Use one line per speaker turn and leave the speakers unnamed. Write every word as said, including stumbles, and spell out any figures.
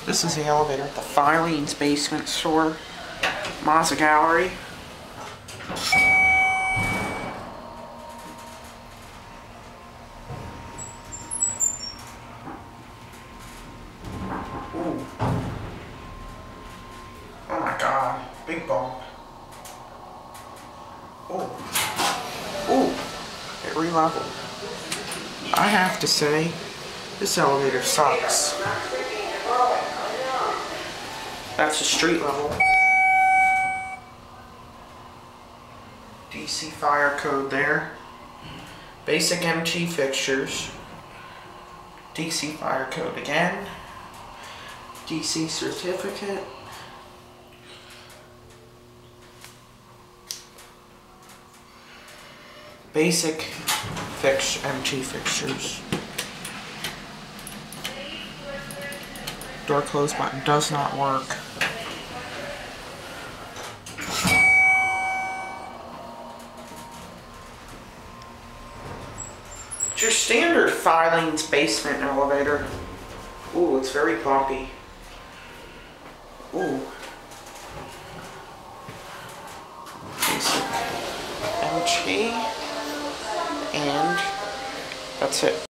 This is the elevator at the Filene's basement store, Mazza Gallerie. Ooh. Oh my god, big bump. Ooh. Ooh, it re-leveled. I have to say, this elevator sucks. That's the street level. D C fire code there. Basic M T fixtures. D C fire code again. D C certificate. Basic fix M T fixtures. Door close button does not work. It's your standard Filene's basement elevator. Ooh, it's very bumpy. Ooh. Basic M T. And that's it.